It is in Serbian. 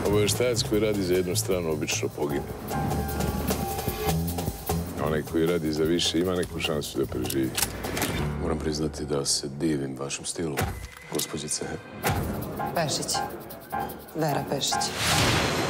Obaveštajac koji radi za jednu stranu obično pogine. Onaj koji radi za više ima neku šansu da preživi. Moram priznati da se divim vašem stilu, gospođice. Pešić. Vera Pešić.